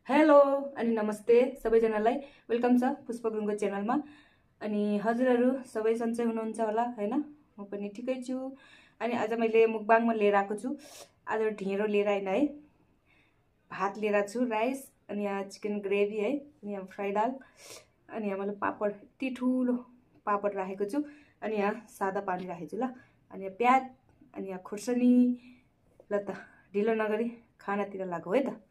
Hello अनि नमस्ते सबैजनालाई वेलकम छ पुष्प गुरुङको च्यानलमा। अनि हजुरहरू सबै सन्चै हुनुहुन्छ होला हैन? म पनि ठिकै छु। अनि आज मैले मुकबाङमा लिएर आएको छु। आज ढिँडो लिएर आइन है, भात लिएर छु, राइस, अनि यहाँ चिकन ग्रेभी है, अनि यहाँ फ्राई दाल, अनि यहाँ मैले पापड, यति ठुलो पापड राखेको छु, अनि यहाँ सादा पानी राखेको छु ल। अनि यहाँ प्याज, अनि यहाँ खुर्सानी। ल त ढिलो नगरी खानातिर लागौ है त।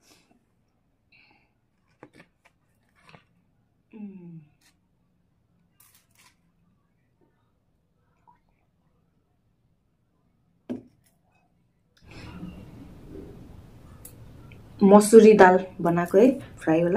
मसुरी दाल बनाएको है, फ्राई होला।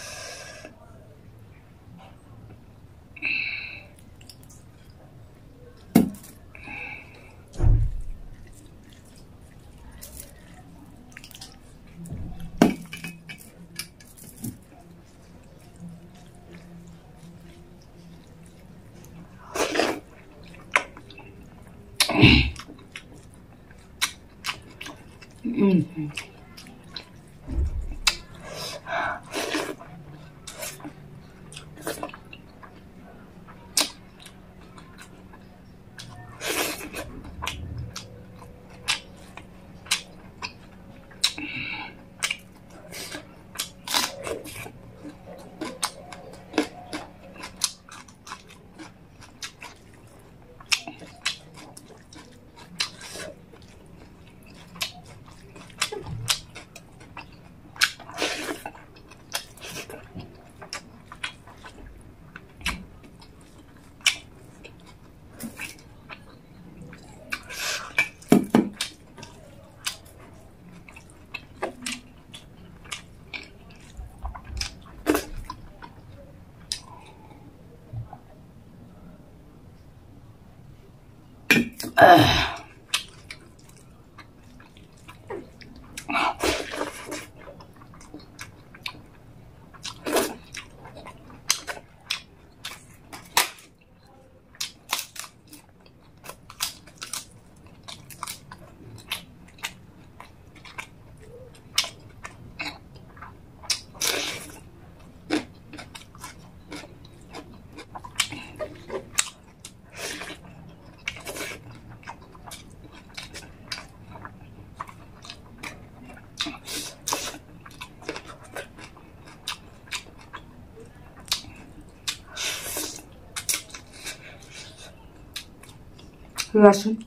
लसुन,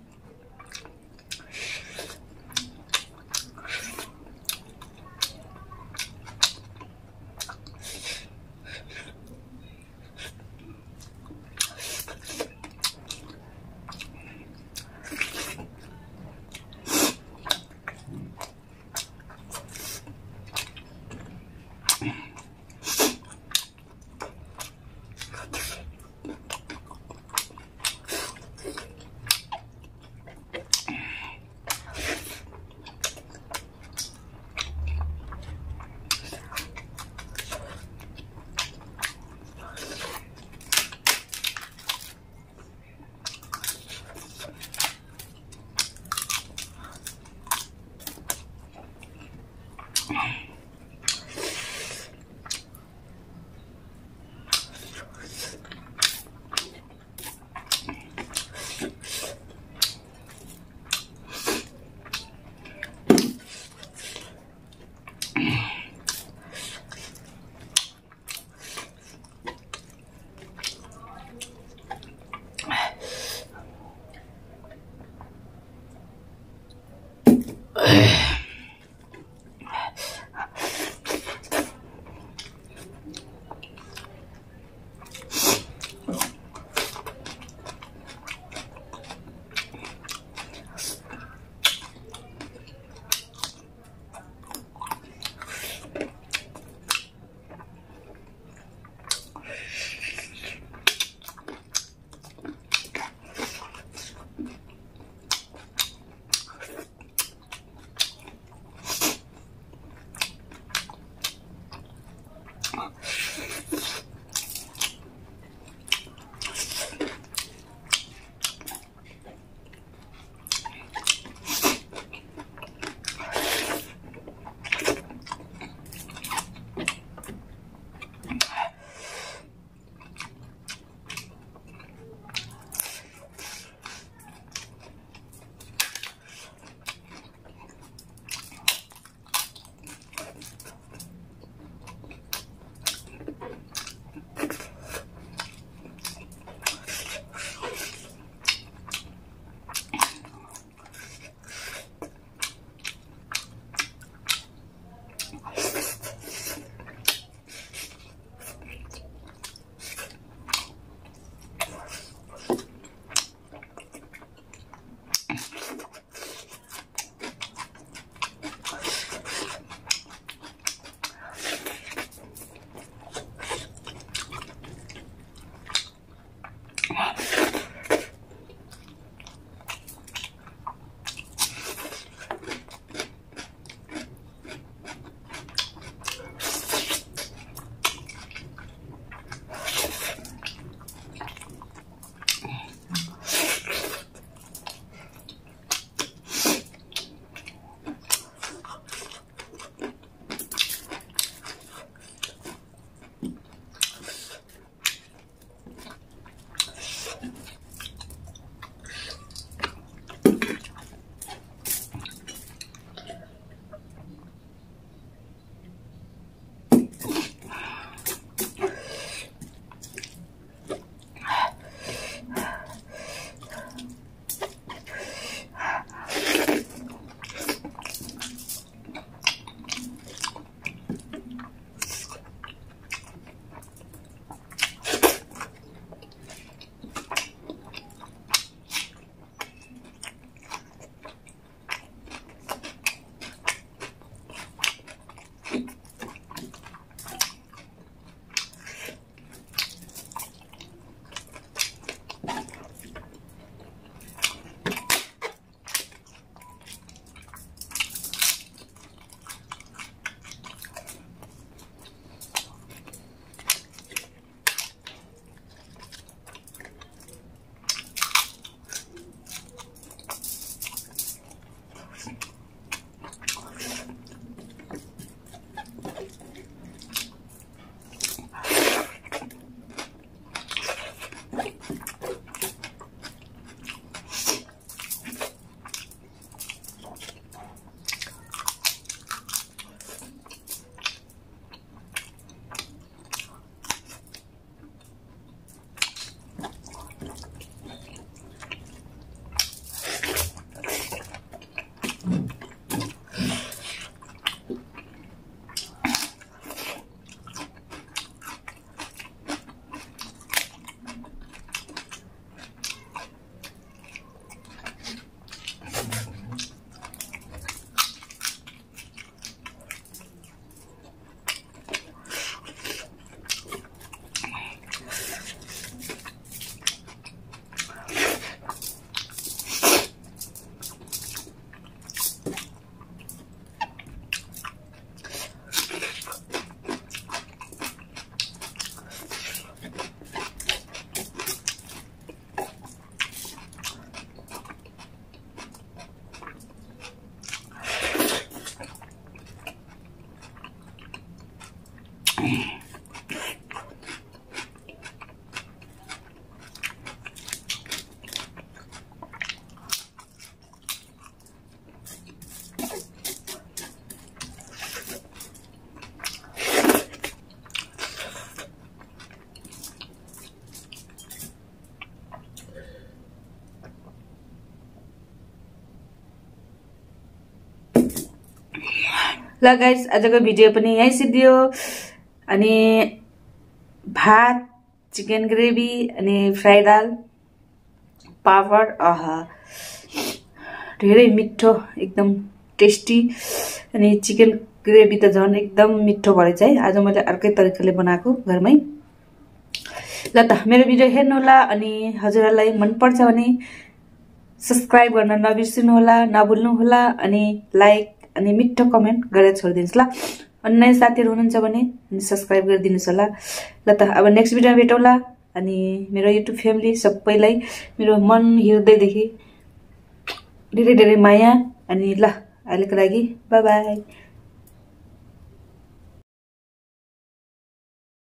ल गाइस, आजको भिडियो पनि यही सिद्धियो। अनि भात, चिकन ग्रेभी अनि फ्राई दाल, पापड, आहा धेरै मिठो, एकदम टेस्टी। अनि चिकन ग्रेभी त झन् एकदम मिठो भएछ है। आज मैले अर्कै तरिकाले बनाएको घरमै। ल त मेरो भिडियो हेर्नु होला। अनि हजुरहरूलाई मन पर्छ भने सब्स्क्राइब गर्न नबिर्सिनु होला, नभुल्नु होला। अनि लाइक अनि मिठो कमेन्ट गरेर छोडिदिनुहोस् ल। अनि नयाँ साथीहरू हुनुहुन्छ भने सब्स्क्राइब गरिदिनुहोस् होला। ल त अब नेक्स्ट भिडियोमा भेटौँला। अनि मेरो युट्युब फ्यामिली सबैलाई मेरो मन हृदयदेखि धेरै धेरै माया। अनि ल, अहिलेको लागि बाई बाई।